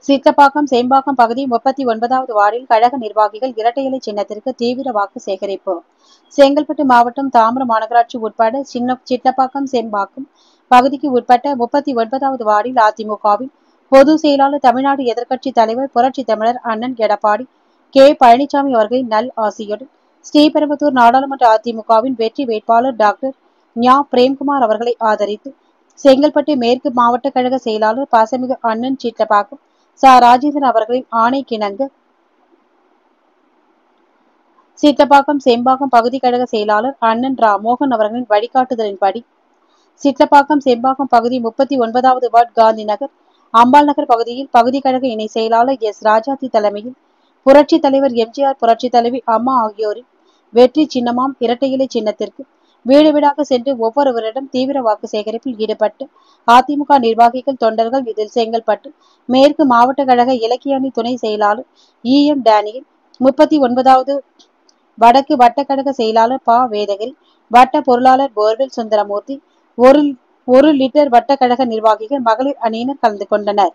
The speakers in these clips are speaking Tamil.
சித்தப்பாக்கம் சேம்பாக்கம் பகுதி 39வது வார்டில் கழக நிர்வாகிகள் இரட்டை இலை சின்னத்திற்கு தீவிர வாக்கு சேகரிப்பு. செங்கல்பட்டு மாவட்டம் தாம்பரம் மாநகராட்சி உட்பட சின்னப்பாக்கம் சேம்பாக்கம் பகுதிக்கு உட்பட்ட 39வது வார்டில் அதிமுகவின் பொதுச் செயலாளர், தமிழ்நாடு எதிர்க்கட்சி தலைவர், புரட்சி தமிழர் அண்ணன் எடப்பாடி கே. பழனிசாமி அவர்களின் நல் ஆசியுடன் ஸ்ரீபெரும்புதூர் நாடாளுமன்ற அதிமுகவின் வெற்றி வேட்பாளர் டாக்டர் ஞா. பிரேம்குமார் அவர்களை ஆதரித்து செங்கல்பட்டு மேற்கு மாவட்ட கழக செயலாளர் பாசமிகு அண்ணன் சித்தப்பாக்கம் ச. ராஜேந்திரன் அவர்களின் ஆணைக்கிணங்க சித்தப்பாக்கம் சேம்பாக்கம் பகுதி கழக செயலாளர் அண்ணன் ரா. மோகன் அவர்களின் வழிகாட்டுதலின்படி சித்தப்பாக்கம் சேம்பாக்கம் பகுதி 39வது வார்டு காந்தி நகர், அம்பாள் நகர் பகுதியில் பகுதி கழக இணை செயலாளர் எஸ். ராஜாத்தி தலைமையில் புரட்சி தலைவர் எம்.ஜி.ஆர்., புரட்சி தலைவி அம்மா ஆகியோரின் வெற்றி சின்னமாம் இரட்டை இலை சின்னத்திற்கு வீடு வீடாக சென்று ஒவ்வொருவரிடம் தீவிர வாக்கு சேகரிப்பில் ஈடுபட்டு அதிமுக நிர்வாகிகள், தொண்டர்கள். இதில் செங்கல்பட்டு மேற்கு மாவட்ட கழக இலக்கிய அணி துணை செயலாளர் இ.எம். டேனியல், 39வது வடக்கு வட்டக்கழக செயலாளர் ப. வேதகிரி, வட்ட பொருளாளர் போர்வெல் சுந்தரமூர்த்தி, 1 லிட்டர் வட்டக்கழக நிர்வாகிகள், மகளிர் அணியினர் கலந்து கொண்டனர்.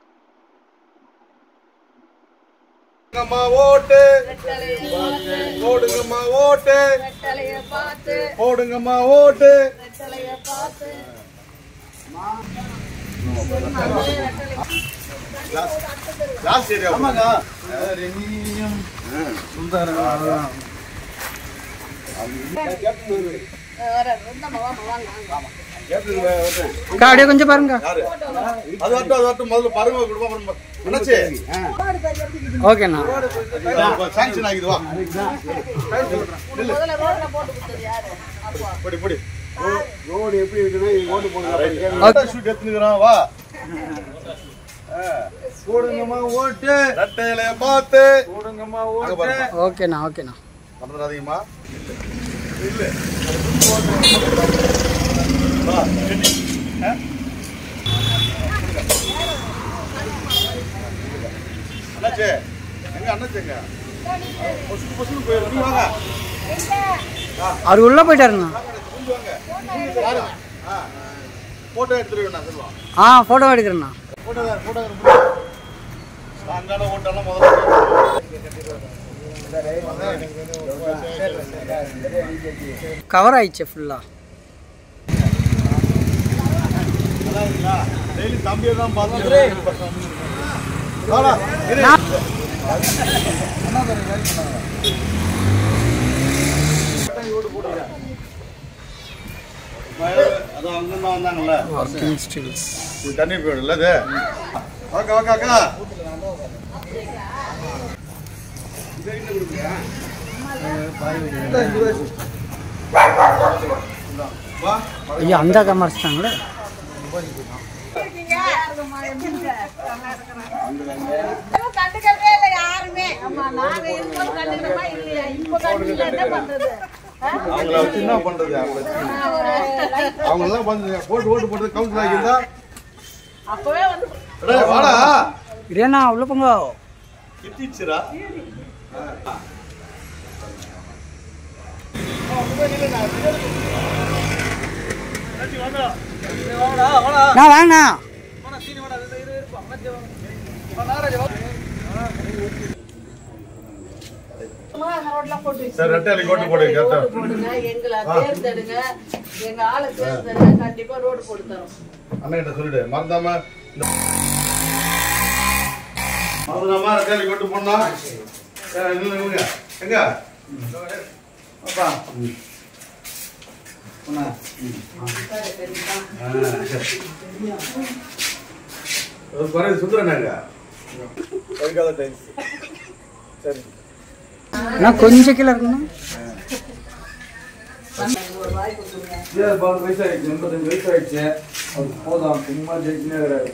அப்படியே கொஞ்சம் பாருங்க. ஓகேண்ணா. ரோடு எப்படி இருக்குன்னா போடுங்கம்மா ஓட்டு, ரெட்டையிலைய பார்த்து போடுங்கம்மா ஓட்டு. ஓகேண்ணா, ஓகேண்ணா. மறந்துடாதீங்கம்மா. இல்ல அண்ணாச்சே, எங்க அண்ணாச்சேங்க போயிருவாங்க. அவர் உள்ள போயிட்டாருண்ணா. போட்டோ எடுத்துருவேண்ணா. போட்டோ எடுக்கிறேண்ணா. கவர் ஆயிடுச்சு ஃபுல்லா. தண்ணி போயிடும்ல அது. ஐயா அந்த கமர்ச்சிட்டாங்களே. அவங்கள வச்சு என்ன பண்றது? அவங்க எல்லாம் ஓட்டு போட்டு கவுன்சில் ஆகியிருந்தா அப்பவே வந்து வாடா இதேண்ணா உள்ள போங்க. வாங்கண்ணா. சார் ரெட்டை கோட்டு போடுங்க. எங்களை தேர்ந்தெடுங்க, எங்க ஆளை தேர்ந்தெடுங்க, கண்டிப்பா ரோடு போட்டு தரோம். அண்ணன் சொல்லிடு, மறந்தாம ரெட்டை கோட்டு போடணும். எங்க சுந்தரனாங்க கொஞ்சம் கீழே இருக்கணும். 85 வயசு ஆயிடுச்சு. அது போதும், சும்மா ஜெயிச்சுனே கிடையாது.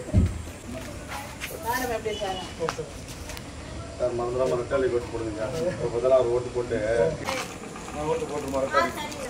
மறந்துடாம ரெட்டாளி ஓட்டு போடுங்க. ஓட்டு போட்டு மறக்காது.